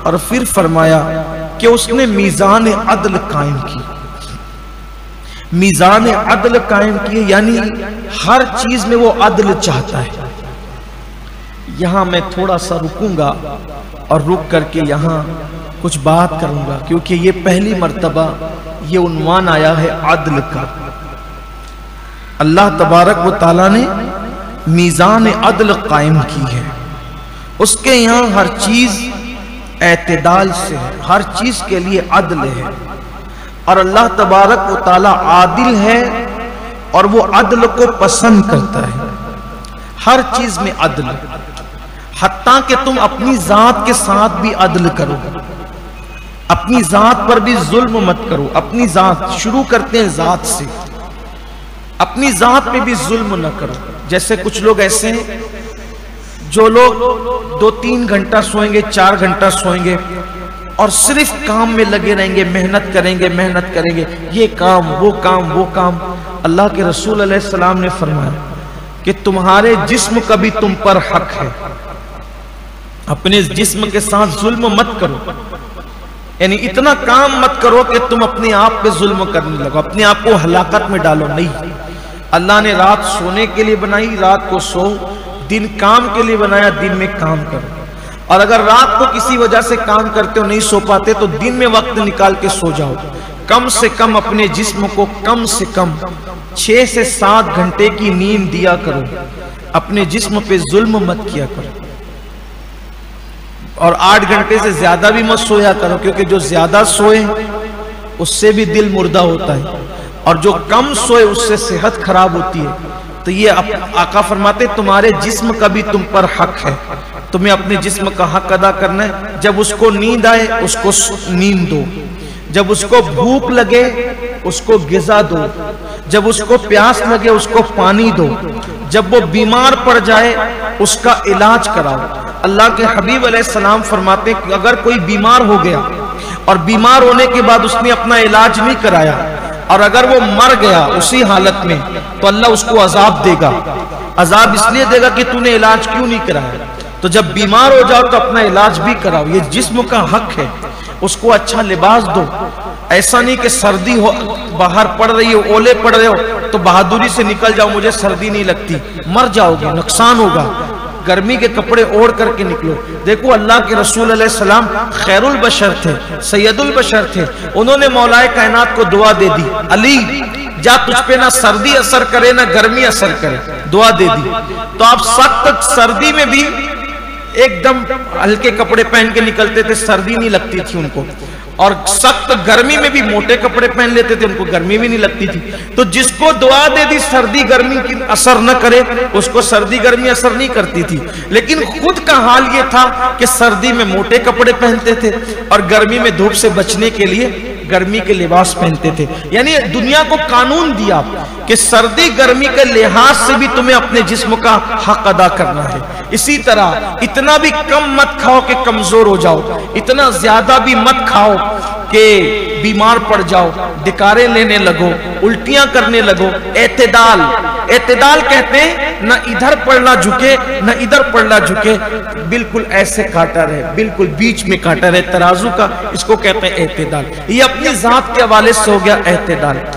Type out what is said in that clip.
और फिर फरमाया कि उसने मीज़ान अदल कायम की। मीज़ान अदल कायम की यानी हर चीज में वो अदल चाहता है। यहां मैं थोड़ा सा रुकूंगा और रुक करके यहां कुछ बात करूंगा, क्योंकि ये पहली मर्तबा ये उन्वान आया है अदल का। अल्लाह तबारक व तआला ने मीज़ान अदल कायम की है। उसके यहाँ हर चीज एतदाल से है, हर चीज के लिए अदल है। और अल्लाह तबारक व तआला आदिल है और वो अदल को पसंद करता है। हर चीज में अदल, हत्ता कि तुम अपनी जात के साथ भी अदल करो, अपनी जात पर भी जुल्म मत करो। अपनी जात, शुरू करते हैं जात से, अपनी जात पे भी जुल्म न करो। जैसे कुछ लोग ऐसे हैं जो लोग 2-3 घंटा सोएंगे, 4 घंटा सोएंगे और सिर्फ काम में लगे रहेंगे, मेहनत करेंगे, ये काम वो काम वो काम। अल्लाह के रसूल अलैहिस्सलाम ने फरमाया कि तुम्हारे जिस्म का भी तुम पर हक है, अपने जिस्म के साथ जुल्म मत करो। यानी इतना काम मत करो कि तुम अपने आप पे जुल्म करने लगो, अपने आप को हलाकत में डालो। नहीं, अल्लाह ने रात सोने के लिए बनाई, रात को सो। दिन काम के लिए बनाया, दिन में काम करो। और अगर रात को किसी वजह से काम करते हो, नहीं सो पाते, तो दिन में वक्त निकाल के सो जाओ। कम से कम अपने जिस्म को कम से कम 6 से 7 घंटे की नींद दिया करो। अपने जिस्म पे जुल्म मत किया करो। और 8 घंटे से ज्यादा भी मत सोया करो, क्योंकि जो ज्यादा सोए उससे भी दिल मुर्दा होता है, और जो कम सोए उससे सेहत खराब होती है। तो ये आका फरमाते तुम्हारे जिस्म का भी तुम पर हक है, तुम्हें अपने जिस्म का हक अदा करना है। जब उसको नींद आए उसको नींद दो, जब उसको भूख लगे उसको गिज़ा दो, जब उसको प्यास लगे उसको पानी दो, जब वो बीमार पड़ जाए उसका इलाज कराओ। अल्लाह के हबीब अलैहिस्सलाम फरमाते कि अगर कोई बीमार हो गया और बीमार होने के बाद उसने अपना इलाज नहीं कराया, और अगर वो मर गया उसी हालत में, तो अल्लाह उसको अजाब देगा। अजाब इसलिए देगा कि तूने इलाज क्यों नहीं कराया। तो जब बीमार हो जाओ तो अपना इलाज भी कराओ, ये जिस्म का हक है। उसको अच्छा लिबास दो। ऐसा नहीं कि सर्दी हो, बाहर पड़ रही हो, ओले पड़ रहे हो तो बहादुरी से निकल जाओ, मुझे सर्दी नहीं लगती, मर जाओगे, नुकसान होगा। गर्मी के कपड़े ओढ़ करके निकलो। देखो अल्लाह के रसूल अलैहिस्सलाम खैरुल बशर थे, सैयदुल बशर थे। उन्होंने मौलाए कायनात को दुआ दे दी, अली जा तुझ पे ना सर्दी असर करे ना गर्मी असर करे, दुआ दे दी। तो आप सख्त सर्दी में भी एकदम हल्के कपड़े पहन के निकलते थे, सर्दी नहीं लगती थी उनको। और सख्त गर्मी में भी मोटे कपड़े पहन लेते थे, उनको गर्मी भी नहीं लगती थी। तो जिसको दुआ दे दी सर्दी गर्मी की असर न करे, उसको सर्दी गर्मी असर नहीं करती थी। लेकिन खुद का हाल ये था कि सर्दी में मोटे कपड़े पहनते थे और गर्मी में धूप से बचने के लिए गर्मी के लिबास पहनते थे। यानी दुनिया को कानून दिया कि सर्दी गर्मी के लिहाज से भी तुम्हें अपने जिस्म का हक अदा करना है। इसी तरह इतना भी कम मत खाओ कि कमजोर हो जाओ, इतना ज्यादा भी मत खाओ कि बीमार पड़ जाओ, डिकारे लेने लगो, उल्टियां करने लगो। एतदाल, एतदाल कहते हैं न इधर पड़ना झुके न इधर पड़ना झुके, बिल्कुल ऐसे काटा रहे, बिल्कुल बीच में काटा रहे तराजू का, इसको कहते हैं एतदाल। ये अपनी जात के हवाले से हो गया एतदाल।